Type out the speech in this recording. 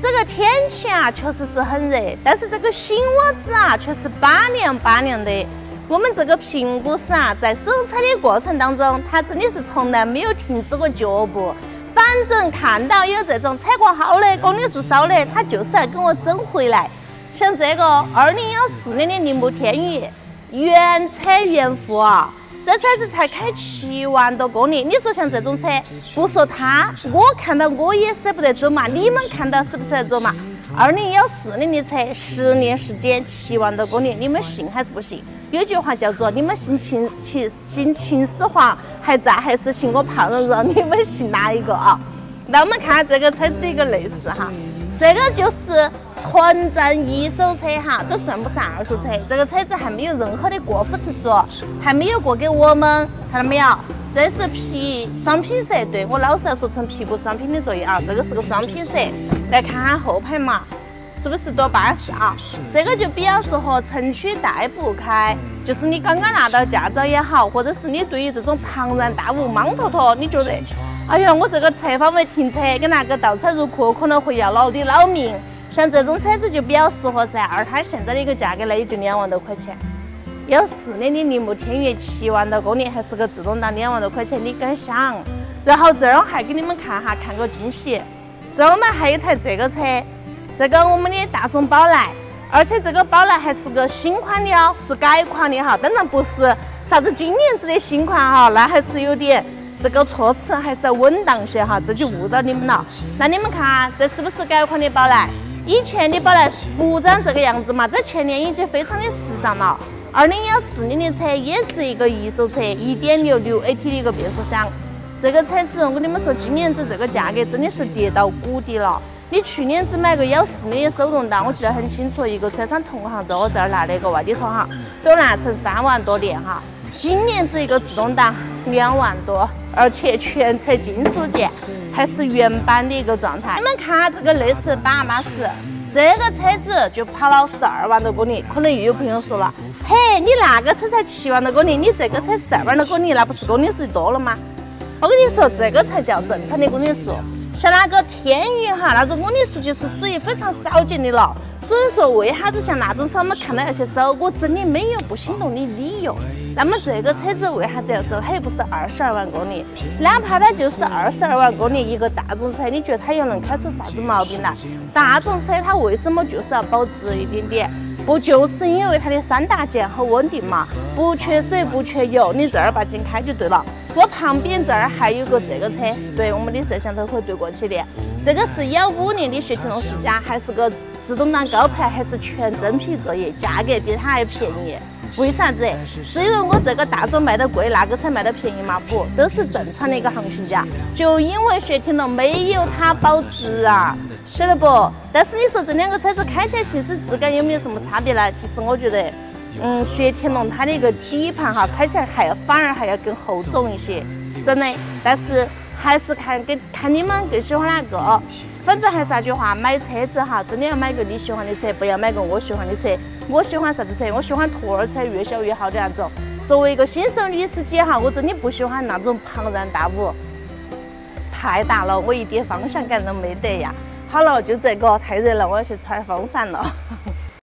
这个天气啊，确实是很热，但是这个新窝子啊，却是拔凉拔凉的。我们这个评估师啊，在手采的过程当中，他真的是从来没有停止过脚步。反正看到有这种采过好的、公里数少的，他就是要跟我整回来。像这个2014年的铃木天宇，原车原付啊。 这车子才开7万多公里，你说像这种车，不说它，我看到我也舍不得走嘛。你们看到舍不舍得走嘛？2014年的车，10年时间7万多公里，你们信还是不信？有句话叫做“你们信秦始皇还在，还是信我胖蓉蓉？你们信哪一个啊？”那我们看这个车子的一个内饰哈，这个就是纯正一手车哈，都算不上二手车。这个车子还没有任何的过户次数，还没有过给我们，看到没有？这是皮双拼色，对我老是要说成皮不双拼的作业啊，这个是个双拼色。来看看后排嘛，是不是多巴适啊？这个就比较适合城区代步开，就是你刚刚拿到驾照也好，或者是你对于这种庞然大物莽坨坨，你觉得，哎呀，我这个侧方位停车跟那个倒车入库可能会要了我的老命。 像这种车子就比较适合噻，而它现在的一个价格呢，也就2万多块钱。14年的铃木天宇7万多公里，还是个自动挡，2万多块钱，你敢想？然后这儿还给你们看哈，看个惊喜。这儿我们还有一台这个车，这个我们的大众宝来，而且这个宝来还是个新款的哦，是改款的哈，当然不是啥子今年子的新款哈，那还是有点。 这个措辞还是要稳当些哈，这就误导你们了。那你们看，这是不是改款的宝来？以前的宝来不长这个样子嘛，在前年已经非常的时尚了。2014年的车也是一个一手车，1.6 6AT 的一个变速箱。这个车子我跟你们说，今年子这个价格真的是跌到谷底了。你去年子买个14年的手动挡，我记得很清楚，一个车商同行在我这儿拿了一个外地同行，都拿成3万多点哈。今年子一个自动挡2万多。 而且全车金属件，还是原版的一个状态。你们看这个内饰巴适，这个车子就跑了12万多公里。可能又有朋友说了，嘿，你那个车才7万多公里，你这个车12万多公里，那不是公里数多了吗？我跟你说，这个才叫正常的公里数。像那个天宇哈，那种公里数就是属于非常少见的了。 所以说，为啥子像那种车我们看到那些手，我真的没有不心动的理由。那么这个车子为啥子要收？它又不是22万公里，哪怕它就是22万公里一个大众车，你觉得它又能开出啥子毛病来？大众车它为什么就是要保值一点点？不就是因为它的3大件很稳定嘛？不缺水不缺油，你正儿八经开就对了。我旁边这儿还有个这个车，对，我们的摄像头可以对过去的。这个是15年的雪铁龙世嘉，还是个。 自动挡高配还是全真皮作业，价格比它还便宜。为啥子？是因为我这个大众卖的贵，那个车卖的便宜吗？不，都是正常的一个行情价。就因为雪铁龙没有它保值啊，晓得不？但是你说这2个车子开起来行驶质感有没有什么差别呢？其实我觉得，雪铁龙它的一个底盘哈，开起来反而还要更厚重一些，真的。但是还是看你们更喜欢哪个。 反正还是那句话，买车子哈，真的要买个你喜欢的车，不要买个我喜欢的车。我喜欢啥子车？我喜欢兔儿车，越小越好的那种。作为一个新手女司机哈，我真的不喜欢那种庞然大物，太大了，我一点方向感都没得呀。好了，就这个太热了，我要去吹风扇了。